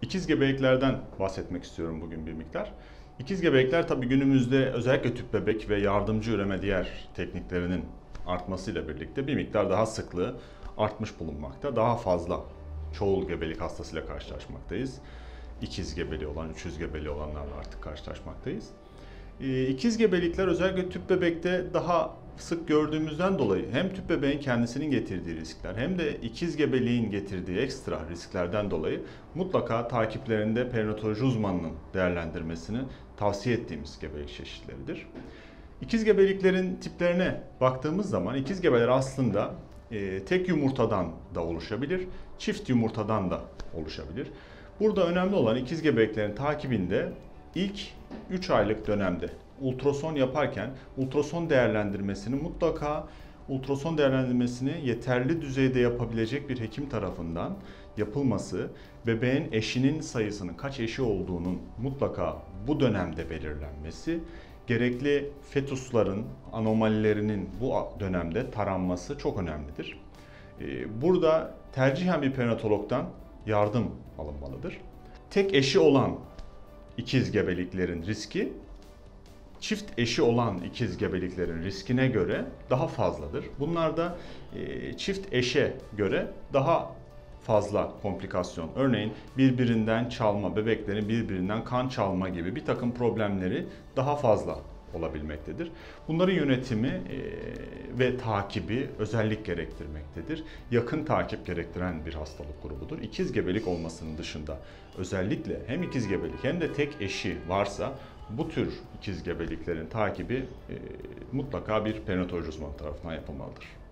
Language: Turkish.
İkiz gebeliklerden bahsetmek istiyorum bugün bir miktar. İkiz gebelikler tabii günümüzde özellikle tüp bebek ve yardımcı üreme diğer tekniklerinin artmasıyla birlikte bir miktar daha sıklığı artmış bulunmakta. Daha fazla çoğul gebelik hastasıyla karşılaşmaktayız. İkiz gebeliği olan, üçüz gebeliği olanlarla artık karşılaşmaktayız. İkiz gebelikler özellikle tüp bebekte daha sık gördüğümüzden dolayı hem tüp bebeğin kendisinin getirdiği riskler hem de ikiz gebeliğin getirdiği ekstra risklerden dolayı mutlaka takiplerinde perinatoloji uzmanının değerlendirmesini tavsiye ettiğimiz gebelik çeşitleridir. İkiz gebeliklerin tiplerine baktığımız zaman ikiz gebeler aslında tek yumurtadan da oluşabilir, çift yumurtadan da oluşabilir. Burada önemli olan ikiz gebeliklerin takibinde ilk 3 aylık dönemde ultrason yaparken ultrason değerlendirmesini yeterli düzeyde yapabilecek bir hekim tarafından yapılması, bebeğin eşinin sayısının kaç eşi olduğunun mutlaka bu dönemde belirlenmesi, gerekli fetusların anomalilerinin bu dönemde taranması çok önemlidir. Burada tercihen bir perinatologdan yardım alınmalıdır. Tek eşi olan ikiz gebeliklerin riski, çift eşi olan ikiz gebeliklerin riskine göre daha fazladır. Bunlarda çift eşe göre daha fazla komplikasyon, örneğin birbirinden çalma, bebeklerin birbirinden kan çalma gibi bir takım problemleri daha fazla olabilmektedir. Bunların yönetimi ve takibi özellik gerektirmektedir. Yakın takip gerektiren bir hastalık grubudur. İkiz gebelik olmasının dışında özellikle hem ikiz gebelik hem de tek eşi varsa bu tür ikiz gebeliklerin takibi mutlaka bir perinatoloji uzmanı tarafından yapılmalıdır.